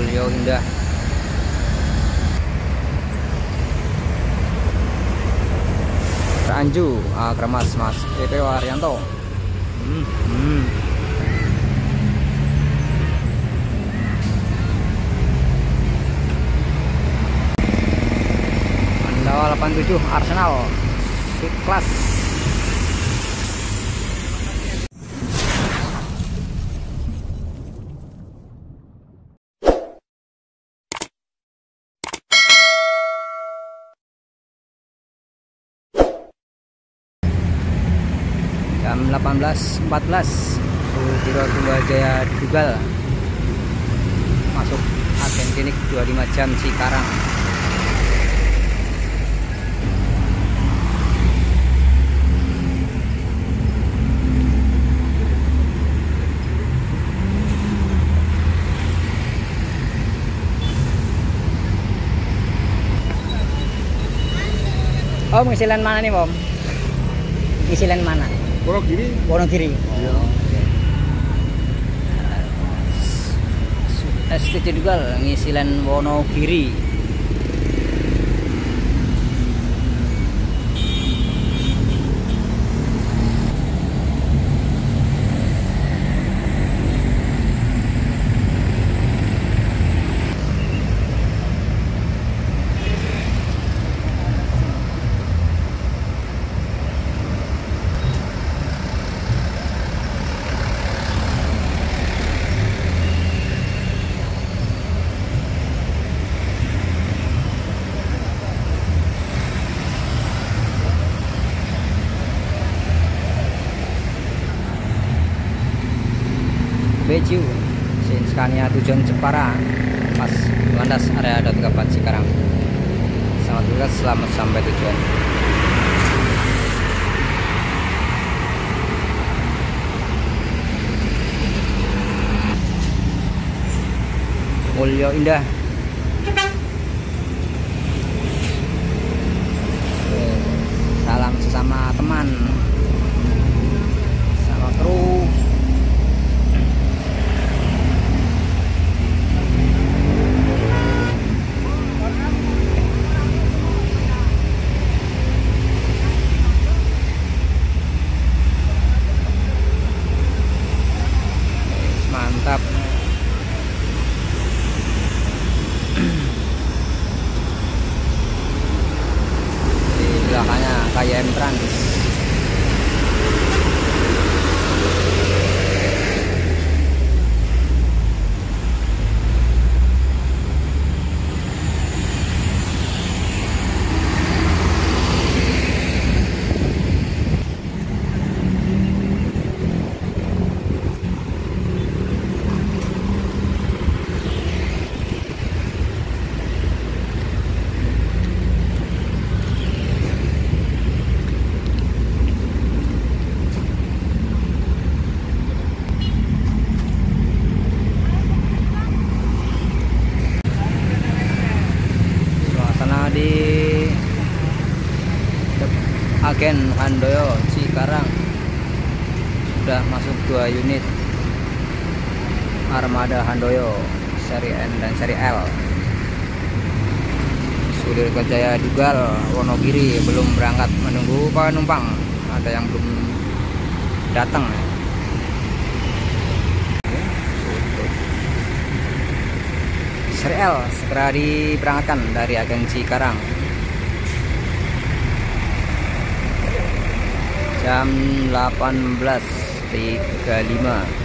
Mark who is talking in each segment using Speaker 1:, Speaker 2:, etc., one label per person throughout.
Speaker 1: Mulyo Indah. Anju, Kremas Mas PP Waryanto. Mandawa 87 Arsenal Siklas. Jam 18.14 Sudiro Tunggal Jaya Dugal masuk agen klinik 25 jam Cikarang. Om, ngisilan mana nih, Om? Ngisilan mana?
Speaker 2: Wonogiri.
Speaker 1: Wonogiri.
Speaker 2: Iya.
Speaker 1: STC Dugal ngisilan Wonogiri. Beju Sin Scania tujuan Jepara pas landas area Daun Kapan Cikarang. Selamat bertugas, selamat sampai tujuan. Mulyo Indah. Salam sesama teman, sama kru. Mantap. Di belakangnya KYM Trans. Di agen Handoyo Cikarang sudah masuk 2 unit armada Handoyo seri N dan seri L. Sudiro Jaya Dugal Wonogiri belum berangkat, menunggu penumpang, ada yang belum datang. Seri L segera diberangkatkan dari agen Cikarang. Jam 18.35.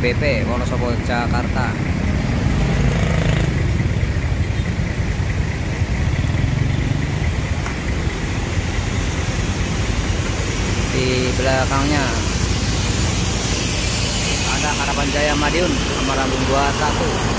Speaker 1: BP Wonosobo Jakarta. Di belakangnya ada Harapan Jaya Madiun nomor lambung 21.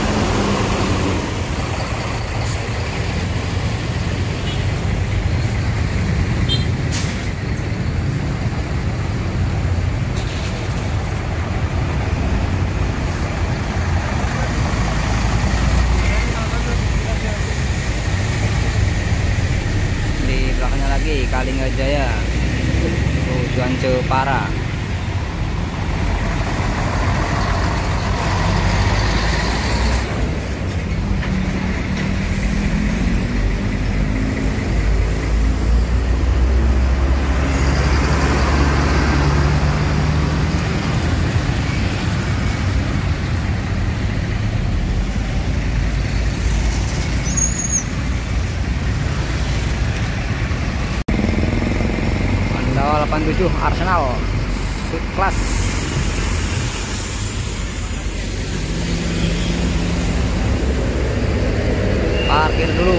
Speaker 1: Di belakangnya lagi Kalingajaya tujuan Jepara. Mandawal 87 Arsenal Sweet Class. Parkir dulu.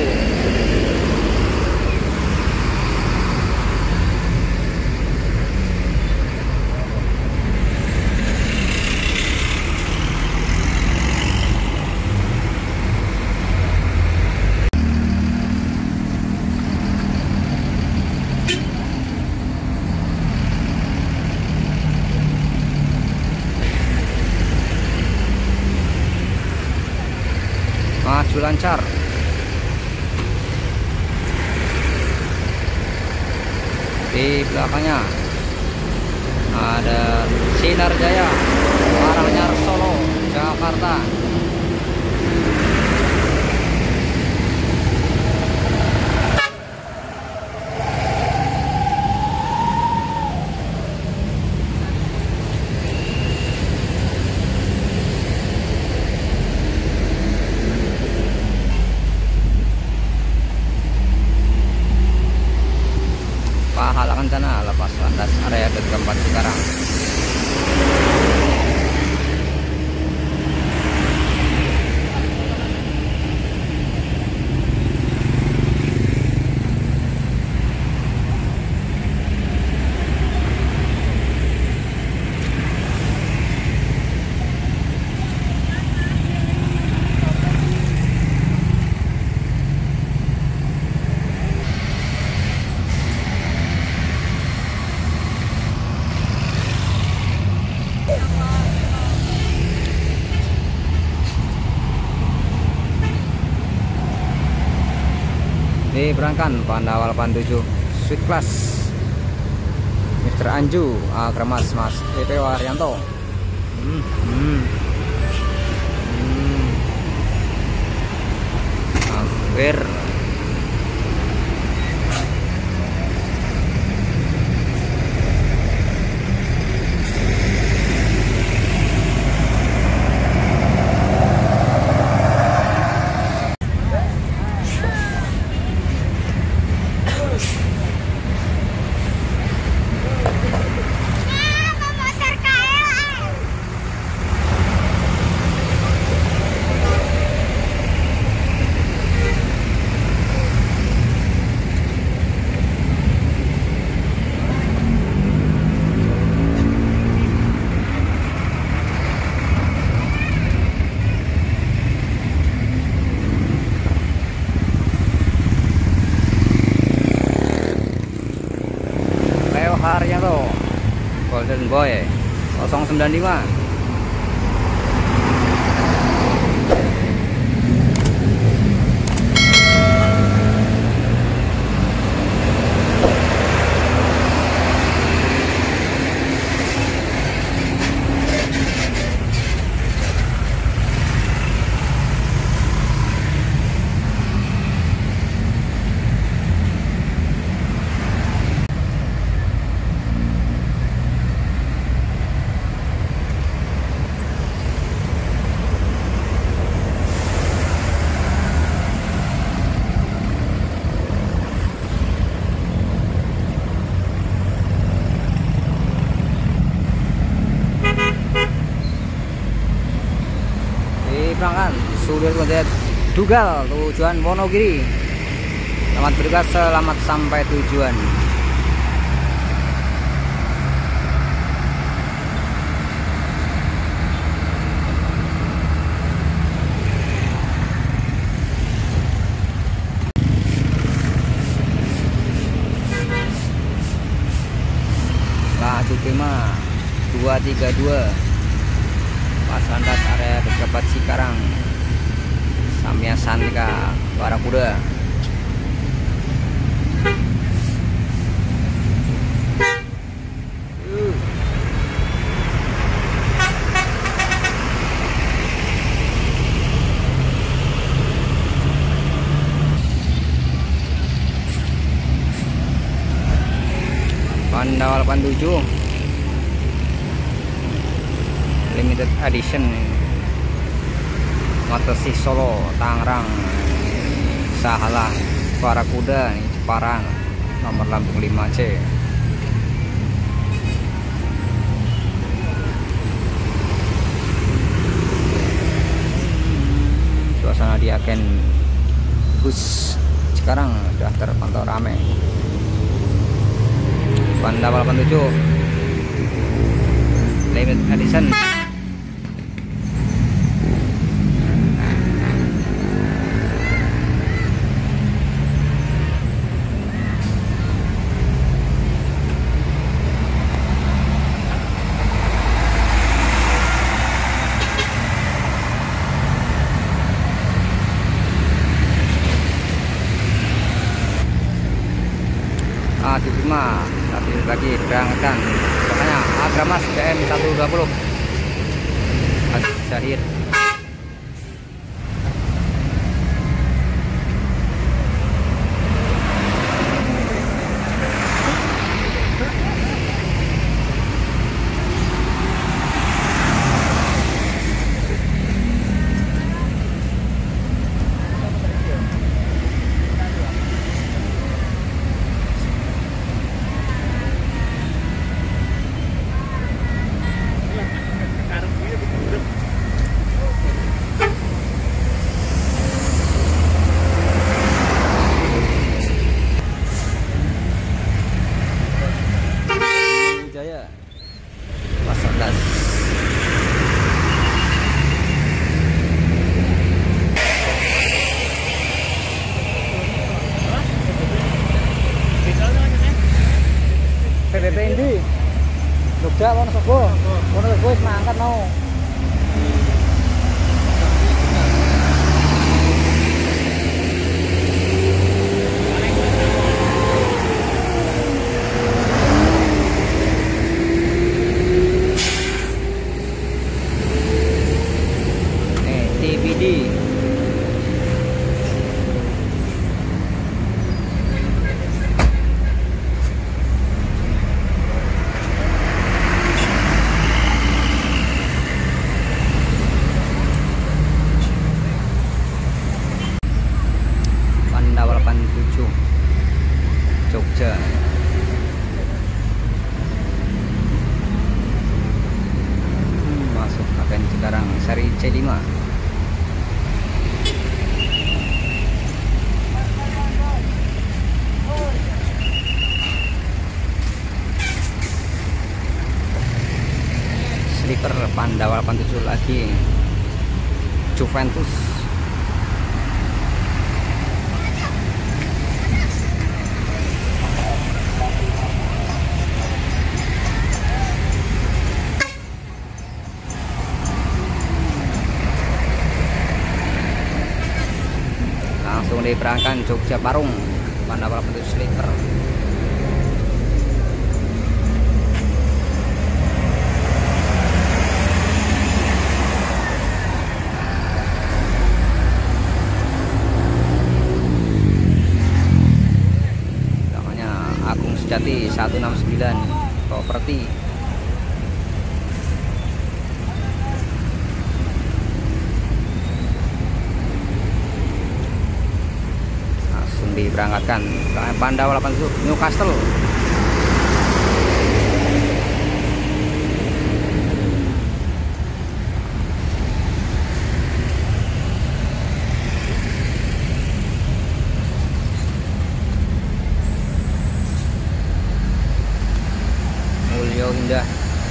Speaker 1: Maju lancar. Di belakangnya ada Sinar Jaya Karanganyar Solo Jakarta. Pahala Kencana lepas landas area keempat sekarang. Diberangkan Pandawal 87 Sweet Class Mr. Anju Akramas Mas PP Waryanto. Hampir Haryanto Golden Boy 095. Dugal tujuan Wonogiri. Selamat bertugas, selamat sampai tujuan. Laju Prima 232 pas landas area Dekat Cikarang Samya Santika Barakuda. Pandawa 87 limited edition Motosik Solo Tangerang Sahala Barakuda nih, Jepara nomor lambung 5C. Suasana di agen bus sekarang sudah terpantau ramai. Pandawa 87 limited edition. Cuma tapi lagi berangkat makanya Agramas DM 120 Syahir. PPP ini Jogja Wonosobo wis mangkat mau. TBD Pandawa 87 Jogja. Masuk agen Cikarang seri C5. Sleeper Pandawa 87 lagi Juventus. Langsung diberangkatkan Jogja Parung Pandawa 87 Sleeper. Jati 169 properti. Langsung diberangkatkan Pandawa 87 Newcastle. Riau Indah.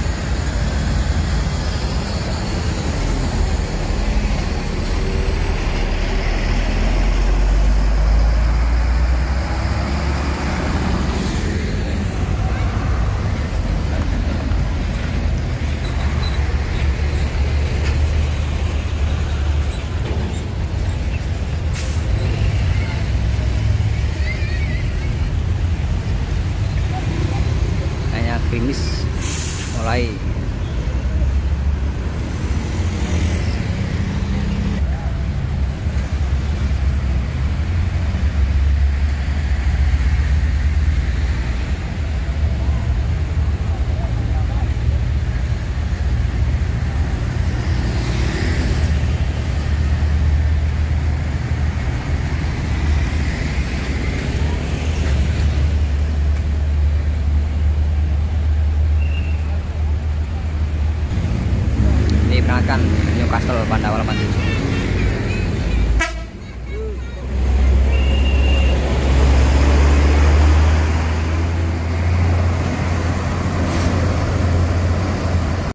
Speaker 1: Krimis mulai diberangkatkan Newcastle pada awal 87.